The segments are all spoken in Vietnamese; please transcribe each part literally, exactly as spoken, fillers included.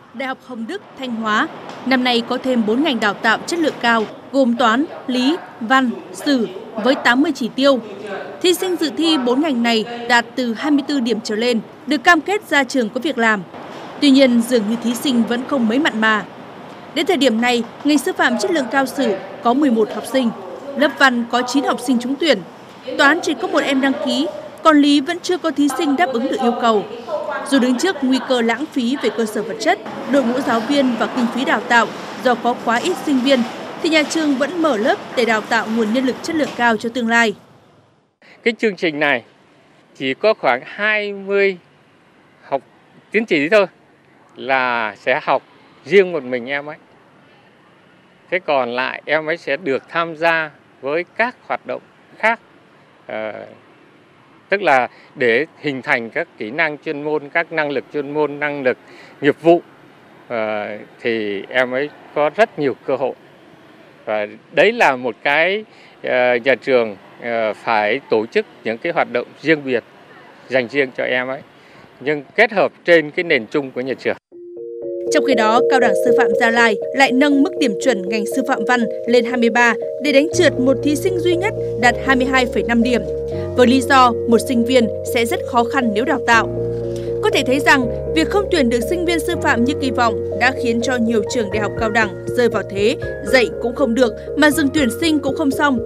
Đại học Hồng Đức, Thanh Hóa năm nay có thêm bốn ngành đào tạo chất lượng cao gồm toán, lý, văn, sử với tám mươi chỉ tiêu. Thí sinh dự thi bốn ngành này đạt từ hai mươi tư điểm trở lên, được cam kết ra trường có việc làm. Tuy nhiên, dường như thí sinh vẫn không mấy mặn mà. Đến thời điểm này, ngành sư phạm chất lượng cao sử có mười một học sinh, lớp văn có chín học sinh trúng tuyển, toán chỉ có một em đăng ký, còn lý vẫn chưa có thí sinh đáp ứng được yêu cầu. Dù đứng trước nguy cơ lãng phí về cơ sở vật chất, đội ngũ giáo viên và kinh phí đào tạo do có quá ít sinh viên, thì nhà trường vẫn mở lớp để đào tạo nguồn nhân lực chất lượng cao cho tương lai. Cái chương trình này chỉ có khoảng hai mươi học tín chỉ thôi là sẽ học riêng một mình em ấy. Thế còn lại em ấy sẽ được tham gia với các hoạt động khác. À, tức là để hình thành các kỹ năng chuyên môn, các năng lực chuyên môn, năng lực nghiệp vụ à, thì em ấy có rất nhiều cơ hội. Và đấy là một cái uh, nhà trường uh, phải tổ chức những cái hoạt động riêng biệt dành riêng cho em ấy, nhưng kết hợp trên cái nền chung của nhà trường. Trong khi đó, Cao đẳng Sư phạm Gia Lai lại nâng mức điểm chuẩn ngành sư phạm văn lên hai mươi ba để đánh trượt một thí sinh duy nhất đạt hai mươi hai phẩy năm điểm, với lý do một sinh viên sẽ rất khó khăn nếu đào tạo. Có thể thấy rằng, việc không tuyển được sinh viên sư phạm như kỳ vọng đã khiến cho nhiều trường đại học cao đẳng rơi vào thế dạy cũng không được mà dừng tuyển sinh cũng không xong.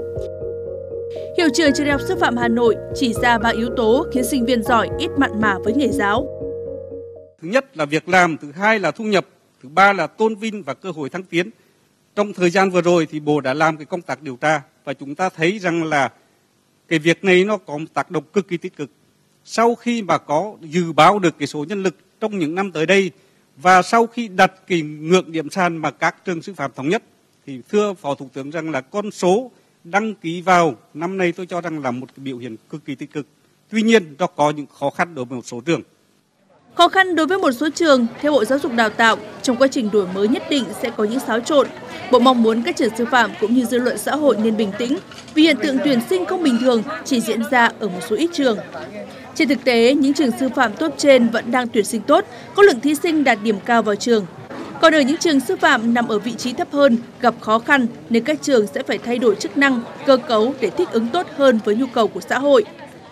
Hiệu trưởng Trường Đại học Sư phạm Hà Nội chỉ ra ba yếu tố khiến sinh viên giỏi ít mặn mà với nghề giáo. Thứ nhất là việc làm, thứ hai là thu nhập, thứ ba là tôn vinh và cơ hội thăng tiến. Trong thời gian vừa rồi thì Bộ đã làm cái công tác điều tra và chúng ta thấy rằng là cái việc này nó có một tác động cực kỳ tích cực. Sau khi mà có dự báo được cái số nhân lực trong những năm tới đây và sau khi đặt cái ngưỡng điểm sàn mà các trường sư phạm thống nhất thì thưa Phó Thủ tướng rằng là con số đăng ký vào năm nay tôi cho rằng là một cái biểu hiện cực kỳ tích cực. Tuy nhiên nó có những khó khăn đối với một số trường. Khó khăn đối với một số trường, theo Bộ Giáo dục Đào tạo, trong quá trình đổi mới nhất định sẽ có những xáo trộn. Bộ mong muốn các trường sư phạm cũng như dư luận xã hội nên bình tĩnh, vì hiện tượng tuyển sinh không bình thường chỉ diễn ra ở một số ít trường. Trên thực tế, những trường sư phạm tốt trên vẫn đang tuyển sinh tốt, có lượng thí sinh đạt điểm cao vào trường. Còn ở những trường sư phạm nằm ở vị trí thấp hơn, gặp khó khăn nên các trường sẽ phải thay đổi chức năng, cơ cấu để thích ứng tốt hơn với nhu cầu của xã hội.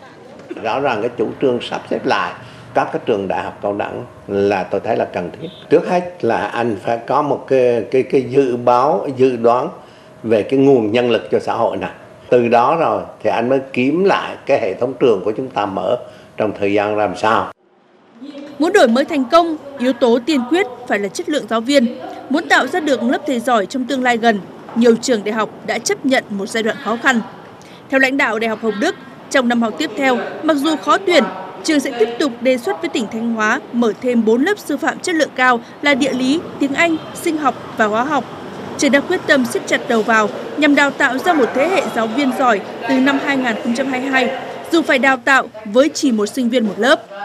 Rõ ràng cái chủ trương sắp xếp lại các cái trường đại học cao đẳng là tôi thấy là cần thiết. Trước hết là anh phải có một cái cái cái dự báo, dự đoán về cái nguồn nhân lực cho xã hội này. Từ đó rồi thì anh mới kiếm lại cái hệ thống trường của chúng ta mở trong thời gian làm sao. Muốn đổi mới thành công, yếu tố tiên quyết phải là chất lượng giáo viên. Muốn tạo ra được lớp thầy giỏi trong tương lai gần, nhiều trường đại học đã chấp nhận một giai đoạn khó khăn. Theo lãnh đạo Đại học Hồng Đức, trong năm học tiếp theo, mặc dù khó tuyển, trường sẽ tiếp tục đề xuất với tỉnh Thanh Hóa mở thêm bốn lớp sư phạm chất lượng cao là địa lý, tiếng Anh, sinh học và hóa học. Trường đã quyết tâm siết chặt đầu vào nhằm đào tạo ra một thế hệ giáo viên giỏi từ năm hai nghìn không trăm hai mươi hai, dù phải đào tạo với chỉ một sinh viên một lớp.